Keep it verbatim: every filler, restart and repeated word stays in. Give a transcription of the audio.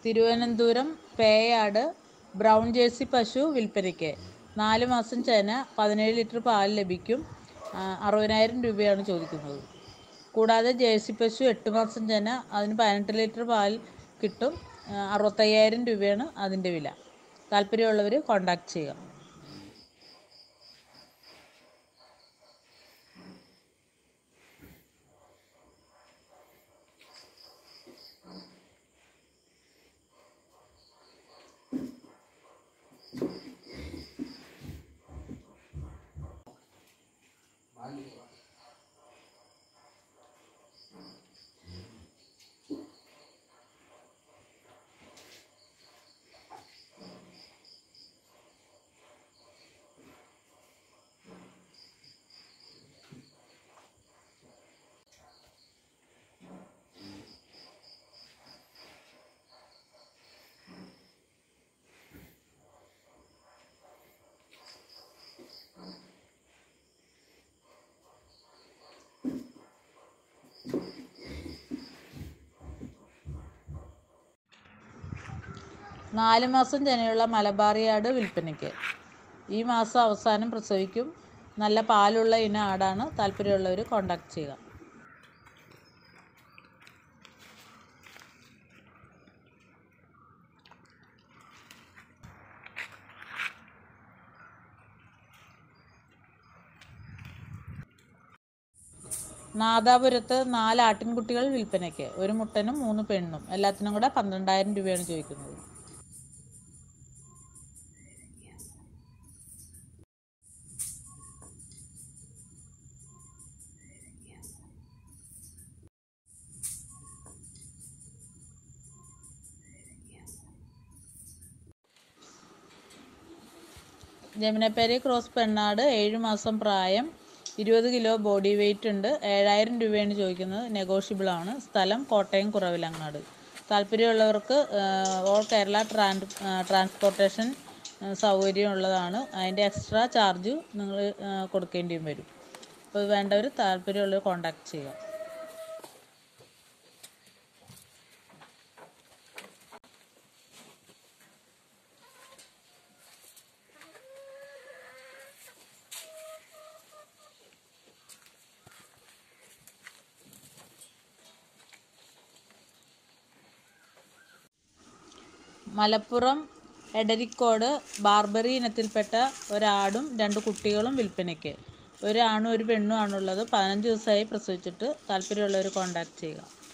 Thiruvananthapuram Peyad brown jersey പശു വിൽപ്പനയ്ക്ക്. നാല് മാസം ചെന, പതിനേഴ് ലിറ്റർ പാൽ ലഭിക്കും. അറുപതിനായിരം രൂപയാണ് ചോദിക്കുന്നത്. കൂടാതെ ജേഴ്സി പശു എട്ട് മാസം ചെന, അതിന് പതിനെട്ട് ലിറ്റർ പാൽ കിട്ടും. അറുപത്തയ്യായിരം രൂപയാണ് അതിൻ്റെ വില. താല്പര്യമുള്ളവർ കോൺടാക്റ്റ് ചെയ്യുക. നാല് മാസം ചെനയുള്ള മലബാറി ആട് വിൽപ്പനയ്ക്ക്. ഈ മാസം അവസാനം പ്രസവിക്കും. നല്ല പാലുള്ള ഇനം ആടാണ്. താല്പര്യമുള്ളവർ കോൺടാക്റ്റ് ചെയ്യുക. നാദാപുരത്ത് നാല് ആട്ടിൻകുട്ടികൾ വിൽപ്പനയ്ക്ക്. ഒരു മുട്ടനും മൂന്ന് പെണ്ണും. എല്ലാത്തിനും കൂടെ പന്ത്രണ്ടായിരം രൂപയാണ് ചോദിക്കുന്നത്. ജമുനപ്പേരി ക്രോസ് പെണ്ണാട്, ഏഴ് മാസം പ്രായം, ഇരുപത് കിലോ ബോഡി വെയ്റ്റ് ഉണ്ട്. ഏഴായിരം രൂപയാണ് ചോദിക്കുന്നത്. നെഗോഷ്യബിൾ ആണ്. സ്ഥലം കോട്ടയം കുറവിലങ്ങാട്. താല്പര്യമുള്ളവർക്ക് ഓൾ കേരള ട്രാൻസ് ട്രാൻസ്പോർട്ടേഷൻ സൗകര്യം ഉള്ളതാണ്. അതിൻ്റെ എക്സ്ട്രാ ചാർജ് നിങ്ങൾ കൊടുക്കേണ്ടിയും വരും. അപ്പോൾ വേണ്ടവർ താല്പര്യമുള്ളവർ കോൺടാക്റ്റ് ചെയ്യുക. മലപ്പുറം എടരിക്കോട് ബാർബറി ഇനത്തിൽപ്പെട്ട ഒരാടും രണ്ട് കുട്ടികളും വിൽപ്പനയ്ക്ക്. ഒരു ആണും ഒരു പെണ്ണും ആണുള്ളത്. പതിനഞ്ച് ദിവസമായി പ്രസവിച്ചിട്ട്. താല്പര്യമുള്ളവർ കോൺടാക്റ്റ് ചെയ്യുക.